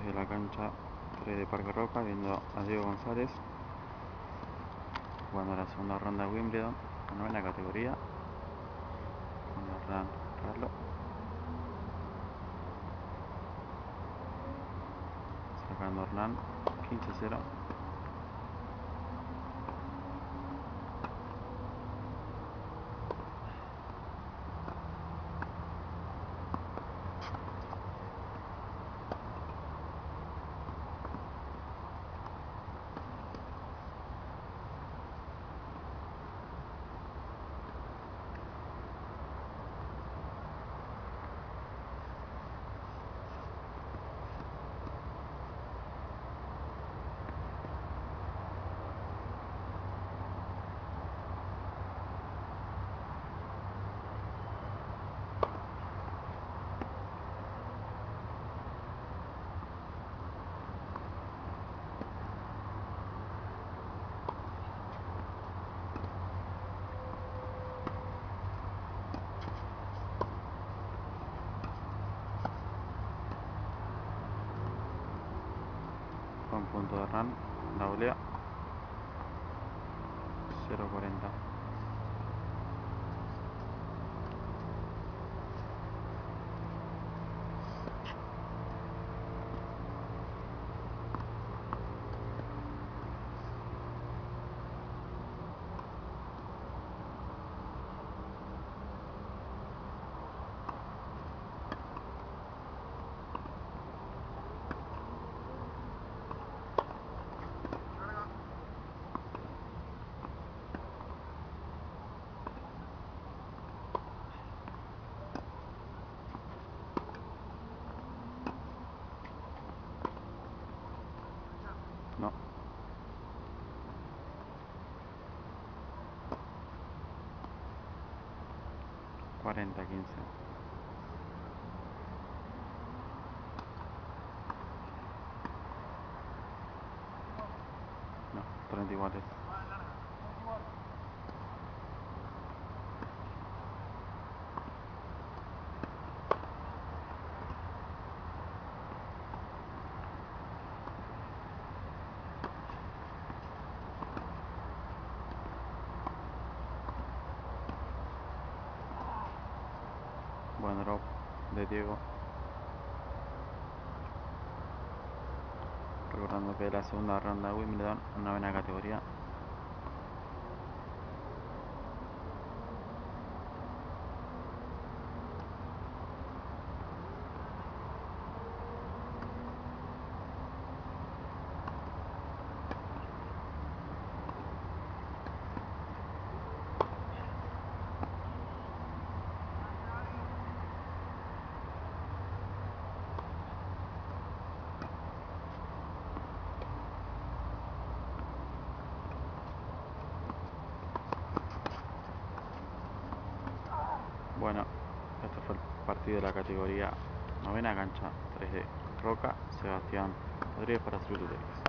desde la cancha 3 de Parque Roca, viendo a Diego González jugando la segunda ronda de Wimbledon, la novena categoría, con Hernán Carlo. Sacando Hernán, 15-0. Con punto de Hernán, la volea 0-40. No. 40-15. No, 30 iguales. Buen drop de Diego. Recordando que es la segunda ronda de Wimbledon, novena categoría. Bueno, este fue el partido de la categoría novena cancha 3 de Roca, Sebastián Rodríguez para Azul Tenis.